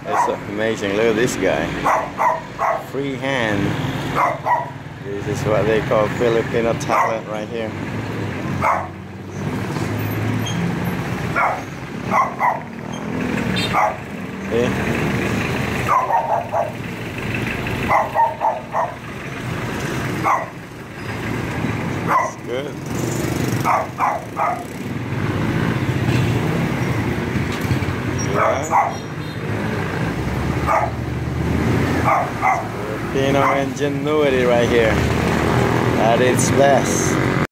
It's amazing. Look at this guy. Free hand. This is what they call Filipino talent right here. See? That's good. Yeah. Filipino ingenuity right here at its best.